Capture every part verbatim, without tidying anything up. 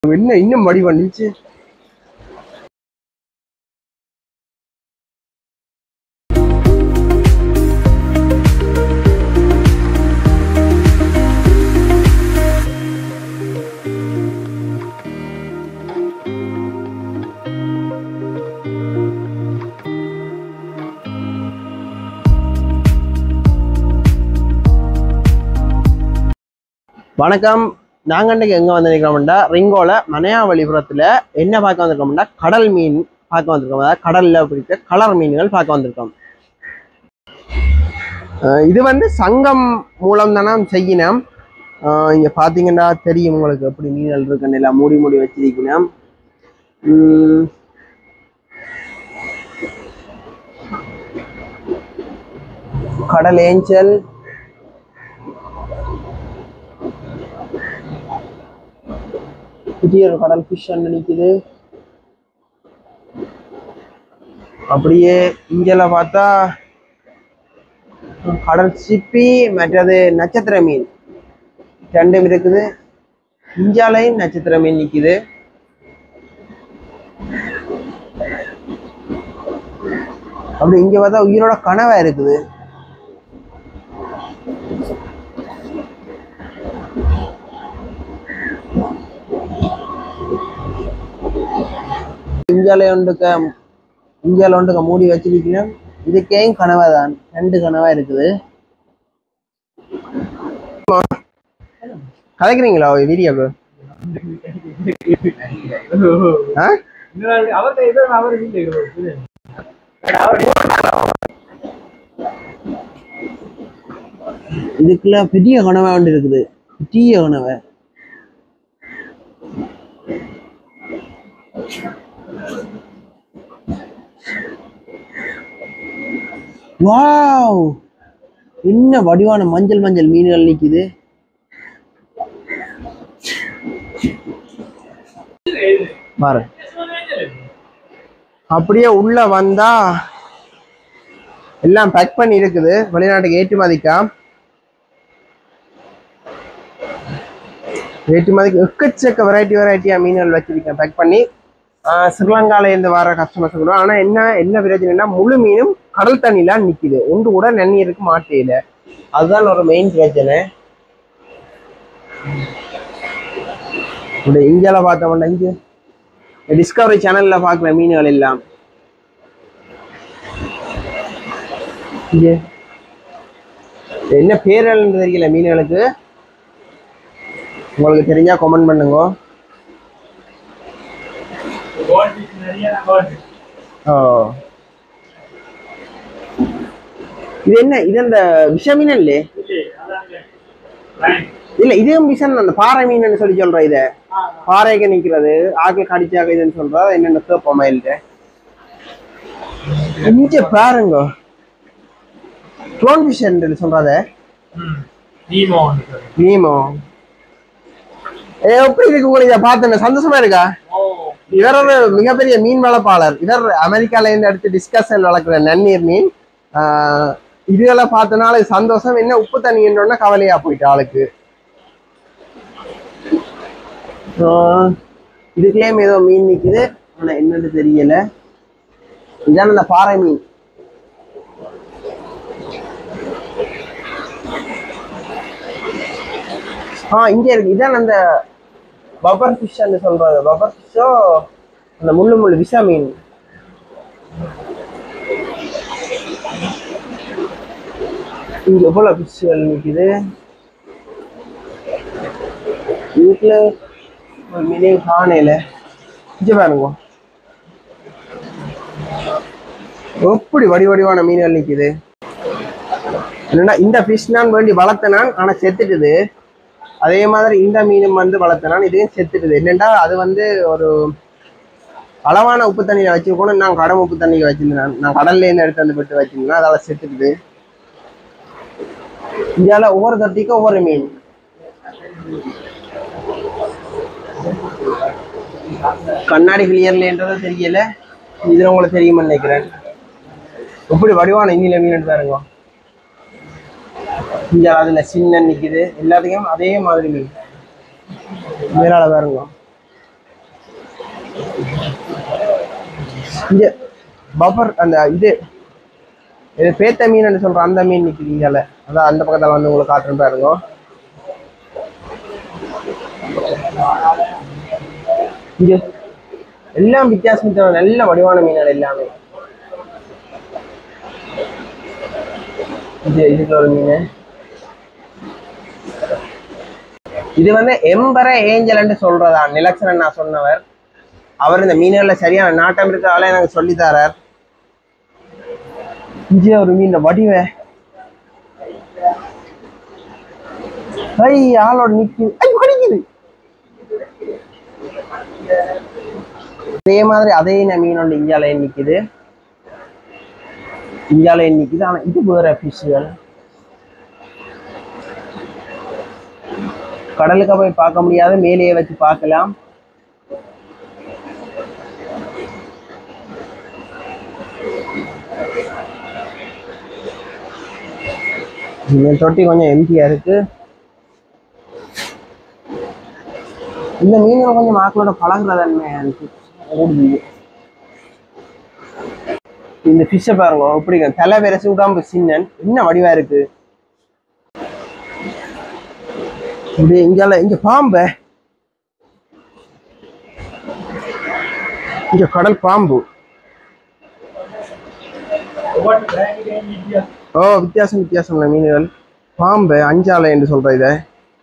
என்ன இன்னும் மடி வந்துச்சு. வணக்கம். நாங்கள் இன்றைக்கு எங்கே வந்திருக்கோம்டா ரிங்கோல மனையாவளிபுரத்தில் என்ன பார்க்க வந்திருக்கோம்டா கடல் மீன் பார்க்க வந்திருக்கோம். அதாவது கடலில் பிடித்த கலர் மீன்கள் பார்க்க வந்திருக்கோம். இது வந்து சங்கம் மூலம் தானே செய்யணும். இங்கே பார்த்தீங்கன்னா தெரியும் உங்களுக்கு எப்படி மீன்கள் இருக்குன்னு எல்லாம் மூடி மூடி வச்சிருக்கணும். கடல் ஏஞ்சல், புதிய கடல் ஃபிஷ் நிக்குது. அப்படியே இங்கல பார்த்தா கடல் சிப்பி, மற்றது நட்சத்திர மீன் ரெண்டும் இருக்குது. இஞ்சாலையும் நட்சத்திர மீன் நிக்குது. அப்படி இங்க பார்த்தா உயிரோட கனவா இருக்குது. இஞ்சாலை ஒன்றுக்க இஞ்சால ஒன்றுக்க மூடி வச்சிருக்கீங்க. இதுக்கேயும் கனவா தான், ரெண்டு கனவா இருக்குது. கதைக்கிறீங்களா வீடியோக்கு? இதுக்குள்ள பெரிய கனவா ஒன்று இருக்குது, பெரிய கனவை. வாவ், என்ன வடிவான மஞ்சள் மஞ்சள் மீன்கள் நிக்குது. பாரு, அப்படியே உள்ள வந்தா எல்லாம் பேக் பண்ணி இருக்குது. வெளிநாட்டுக்கு ஏற்றுமதிக்கா ஏற்றுமதிக்கு எக்கச்சக்க வெரைட்டி வெரைட்டியா மீன்கள் வச்சிருக்கேன் பேக் பண்ணி. ஸ்ரீலங்கால இருந்து வர கஸ்டமர்ஸ் கூட. ஆனா என்ன என்ன பிரச்சனைனா முழு மீனும் கடல் தண்ணிலாம் நிக்குது, ஒன்று கூட நன்னீருக்கு மாட்டேல. அதுதான் ஒரு மெயின் பிரச்சனை. இந்தியால பார்த்தோம்னா இங்க டிஸ்கவரி சேனல்ல பாக்குற மீன்கள் எல்லாம் இங்க என்ன பேர்கள் தெரியல மீன்களுக்கு. உங்களுக்கு தெரிஞ்சா கமெண்ட் பண்ணுங்க. இது என்ன, இது அந்த விஷ மீன் இல்ல இல்ல, இதுவும் விஷம். அந்த பாறை மீன் சொல்லி சொல்ற, இத பாறைக்கு நிக்கிறது, ஆக்கள் கடிச்சாக இதுன்னு சொல்ற. என்னென்ன கேப்போமா இல்ல இங்க பாருங்க, க்ளோன் ஃபிஷ் என்று சொல்றத நீமோ. எப்படி இருக்கு உங்களுக்கு பார்த்தேன், சந்தோஷமா இருக்கா? இவர் ஒரு மிகப்பெரிய மீன் வளர்ப்பாளர். இவர் அமெரிக்கால இருந்து எடுத்து டிஸ்கஷன் வளர்க்குற நன்னீர் மீன். ஆஹ் இதுகளை பார்த்தனால சந்தோஷம். என்ன உப்பு தண்ணி என்றோன்னா கவலையா போயிட்டு ஆளுக்கு. இதுக்குள்ளேயும் ஏதோ மீன் நிக்குது, ஆனா என்னன்னு தெரியல. இதான இந்த பாறை மீன். ஆஹ் இங்க இருக்கு. இதான் அந்த பப்பர் ஃபிஷ் சொல்றது. பப்பர் ஃபிஷ்ஷோ அந்த முள்ளு முள்ளு விஷ மீன். இங்க போல ஃபிஷ்கள் நிக்குது. வீட்டுல ஒரு மீனையும் காணையில. இங்க பாருங்க எப்படி வடி வடிவான மீன்கள் நிக்குது. என்னன்னா இந்த ஃபிஷ் நான் வேண்டி வளர்த்தனான், ஆனா செத்துட்டுது. அதே மாதிரி இந்த மீனும் வந்து வளர்த்தனான், இதையும் செத்துட்டுது. என்னென்னா அது வந்து ஒரு அளவான உப்பு தண்ணியை வச்சுக்கணும். நான் கடன் உப்பு தண்ணியை வச்சிருந்தேன், நான் கடல்ல இருந்து எடுத்து வந்து விட்டு வச்சிருந்தேன், அதால செத்துட்டுது. இதால ஒவ்வொரு தட்டிக்கும் ஒவ்வொரு மீன். கண்ணாடி கிளியர்லன்றத தெரியல, இதுல உங்களுக்கு தெரியுமா நினைக்கிறேன். எப்படி வடிவான இன்னில மீன் பாருங்க. இங்க அதுல சின்ன நிக்குது. எல்லாத்தையும் அதே மாதிரி மீன் மேலால பாருங்க. இங்க பஃபர் அந்த இது இது பேத்த மீன் சொல்ற அந்த மீன் நிக்கிறீங்கல்ல, அதான் அந்த பக்கத்துல வந்து உங்களுக்கு காட்டுறேன் பாருங்க. இங்க எல்லாம் வித்தியாசம், நல்ல வடிவான மீன்கள் எல்லாமே. இது இதுக்கு ஒரு மீன், இது வந்து எம்பர ஏஞ்சல்னு சொல்றதா நிலக்ஷன் நான் சொன்னவர். அவர் இந்த மீன்கள்ல சரியான நாட்டம் இருக்கிறால எனக்கு சொல்லித்தாரார். இங்கே ஒரு மீன் வடிவ ஆளோட நிக்குது, கிடைக்குது. அதே மாதிரி அதே மீனோட இந்தியால நிக்குது, இந்தியால நிக்குது. ஆனா இது வேற ஃபிஷ்கள். கடலுக்கு போய் பார்க்க முடியாத, மேலேயே வச்சு பார்க்கலாம். தொட்டி கொஞ்சம் எம்டியா இருக்கு. இந்த மீன்கள் கொஞ்சம் மக்களோட பழங்குற தன்மையா இருக்கு. இந்த ஃபிஷ்ஷை பாருங்க எப்படி தலை பெருசு உடம்பு சின்னன், என்ன வடிவா இருக்கு. இங்கால இங்க பாம்பு, இங்க கடல் பாம்பு. ஓ வித்தியாசம் வித்தியாசம் மீன்கள். பாம்பு அஞ்சாலை என்று சொல்ற இத.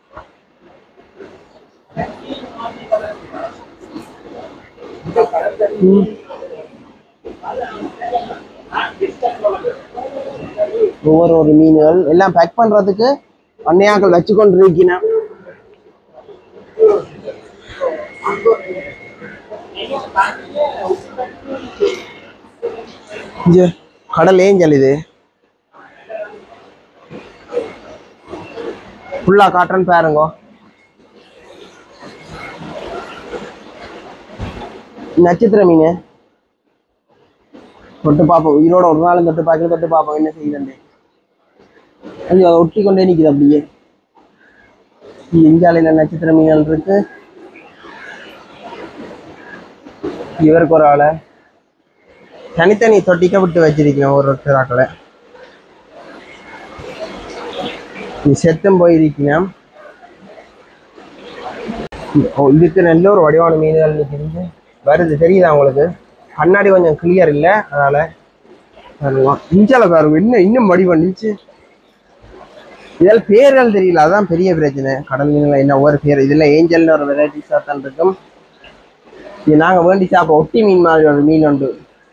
ஒவ்வொரு ஒரு மீன்கள் எல்லாம் பேக் பண்றதுக்கு அன்னையாக்கள் வச்சு கொண்டு இருக்கீங்க. கடல் ஏஞ்சல் இது ஃபுல்லா காட்டுறேன்னு பாருங்க. நட்சத்திர மீன் தொட்டு பார்ப்போம், உயிரோட ஒரு நாளும் தொட்டு பார்க்க தொட்டு பார்ப்போம் என்ன செய்யுதுன்னு. ஐயோ அதை ஒட்டி கொண்டே நிற்குது அப்படியே. இஞ்சாலையில நட்சத்திர மீன்கள் இருக்கு. இவருக்கு ஒரு ஆளை தனித்தனி தொட்டிக்க விட்டு வச்சிருக்கேன் ஒரு ஒருத்தராக்களை. செத்தும் போயிருக்கேன். இதுக்கு நல்ல ஒரு வடிவான மீன்கள் நிற்கிறது வருது, தெரியுதா உங்களுக்கு? கண்ணாடி கொஞ்சம் கிளியர் இல்லை, அதனால இஞ்சால பாருங்க இன்னும் இன்னும் வடிவம் நின்று. இதில் பேர்கள் தெரியல, அதுதான் பெரிய பிரச்சனை. கடல் மீன்கள் என்ன ஒவ்வொரு பேர், இதில் ஏஞ்சல்னு ஒரு வெரைட்டிஸாக தான் இருக்கும். இது நாங்கள் வேண்டி சாப்பிட ஒட்டி மீன் மாதிரி ஒரு மீன் உண்டு.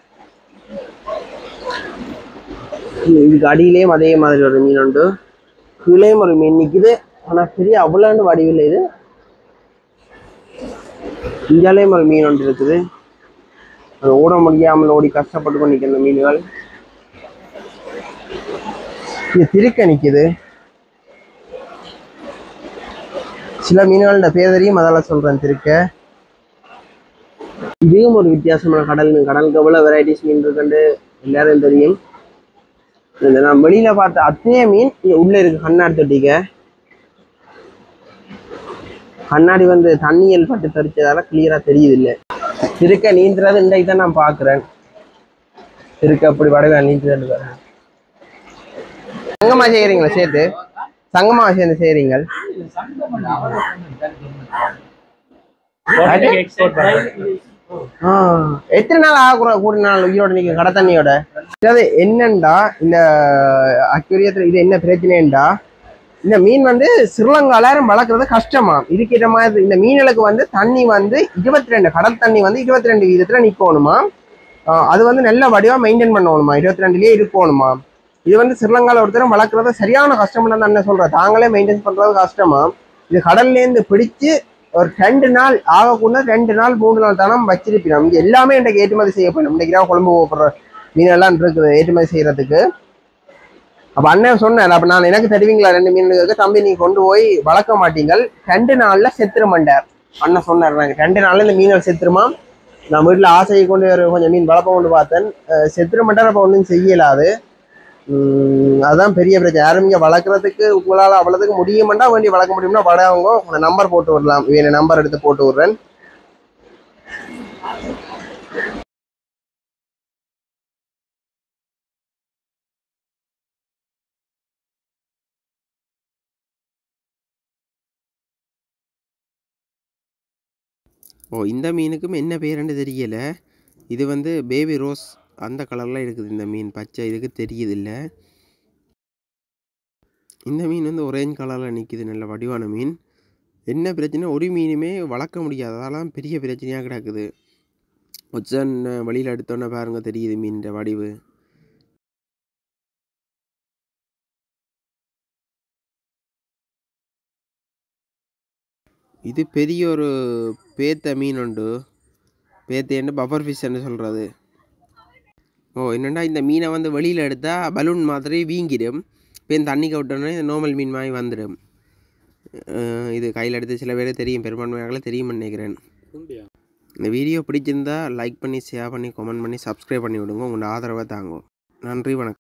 இதுக்கு அடியிலேயும் அதே மாதிரி ஒரு மீன் உண்டு, கீழேயும் ஒரு மீன் நிற்குது. ஆனால் பெரிய அவ்வளோண்டு வடிவில் இது. இங்காலேயும் ஒரு மீன் ஒன்று இருக்குது, அது ஓட முடியாமல் ஓடி கஷ்டப்பட்டு கொண்டு நிற்கிற மீன்கள். இது திருக்க நிற்குது. சில மீன்களோட பேர் தெரியும், அதெல்லாம் சொல்றேன். திருக்க இதுவும் ஒரு வித்தியாசமான கடல் மீன். கடலுக்கு எவ்வளவு வெரைட்டிஸ் மீன் இருக்குன்னு எல்லாரும் தெரியும். நான் வெளியில பார்த்த அத்தனை மீன் உள்ள இருக்கு. கண்ணாடி தொட்டிக்க கண்ணாடி வந்து தண்ணியல் பட்டு தரிச்சதால கிளியரா தெரியுது இல்லை. திருக்க நீந்துறது இன்றைக்கு தான் நான் பாக்குறேன். திருக்க அப்படி வடவை நீந்துறது வரேன். சங்கமா செய்யறீங்களா? சேர்த்து சங்கமா சேர்ந்து செய்யறீங்க? எத்தனை நாள் ஆகுற கூட நாள் உயிரோட நீங்க கடை தண்ணியோட என்னண்டா இந்த அக்யூரியத்துல இது என்ன பிரச்சனைண்டா, இந்த மீன் வந்து ஸ்ரீலங்கால வளர்க்கறது கஷ்டமா. இதுக்கிட்ட மாதிரி இந்த மீன்களுக்கு வந்து தண்ணி வந்து இருபத்தி ரெண்டு கடல் தண்ணி வந்து இருபத்தி ரெண்டு வீதத்துல நிக்கணுமா. அது வந்து நல்ல வடிவா மெயின்டைன் பண்ணணுமா, இருபத்தி ரெண்டுலயே இருக்கணுமா. இது வந்து ஸ்ரீலங்கால ஒருத்தரும் வளர்க்கறது சரியான கஷ்டம் தான் என்ன சொல்ற, தாங்களே மெயின்டைன் பண்றது கஷ்டமா. இது கடல்ல இருந்து பிடிச்சு ஒரு ரெண்டு நாள் ஆகக்கூட ரெண்டு நாள் மூணு நாள் தானே வச்சிருப்போம். இங்க எல்லாமே இன்றைக்கு ஏற்றுமதி செய்யப்படும். இன்றைக்கு குழம்பு போடுற மீன் எல்லாம் இருக்குது ஏற்றுமதி செய்யறதுக்கு. அப்ப அண்ணன் சொன்னேன், அப்ப நான் எனக்கு தருவீங்களா ரெண்டு மீனுக்கு? தம்பி நீ கொண்டு போய் வளர்க்க மாட்டீங்கள், ரெண்டு நாள்ல செத்துருமாண்டார் அண்ணன் சொன்னார். நாங்க ரெண்டு நாள்ல இந்த மீன்கள் செத்துருமா. நான் வீட்டுல ஆசையை கொண்டு கொஞ்சம் மீன் வளர்ப்ப கொண்டு பார்த்தேன், செத்துருமாண்டார். அப்ப ஒன்றும் செய்யலாது. உம் அதுதான் பெரிய பிரச்சனை. யாரும் இங்க வளர்க்குறதுக்கு உங்களால அவ்வளவுக்கு முடியுமெண்டா வேண்டி வளர்க்க முடியும்னா வடவங்க உங்க நம்பர் போட்டு விடலாம். வேணும் நம்பர் எடுத்து போட்டு விடுறேன். ஓ இந்த மீனுக்கும் என்ன பேருன்னு தெரியல. இது வந்து பேபி ரோஸ் அந்த கலரில் இருக்குது இந்த மீன், பச்சை இதுக்கு தெரியுதில்ல. இந்த மீன் வந்து ஒரேஞ்ச் கலரில் நிற்கிது, நல்ல வடிவான மீன். என்ன பிரச்சனை, ஒரு மீனுமே வளர்க்க முடியாது, அதெல்லாம் பெரிய பிரச்சனையாக கிடக்குது. ஒச்சன் வழியில் எடுத்தோன்னே பாருங்க தெரியுது மீன் வடிவு. இது பெரிய ஒரு பேத்த மீன் உண்டு, பேத்தேன்னு பஃபர் ஃபிஷ்ன்னு சொல்கிறது. ஓ என்னென்னா இந்த மீனை வந்து வெளியில் எடுத்தால் பலூன் மாதிரி வீங்கிடும், இப்போ தண்ணிக்கு விட்டோன்னே நார்மல் மீன் மாதிரி வந்துடும். இது கையில் எடுத்து சில பேர் தெரியும், பெரும்பான்மையாக தெரியும்னு நினைக்கிறேன். இந்த வீடியோ பிடிச்சிருந்தா லைக் பண்ணி, ஷேர் பண்ணி, கமெண்ட் பண்ணி, சப்ஸ்கிரைப் பண்ணி விடுங்க. உங்களோட ஆதரவை தாங்க. நன்றி, வணக்கம்.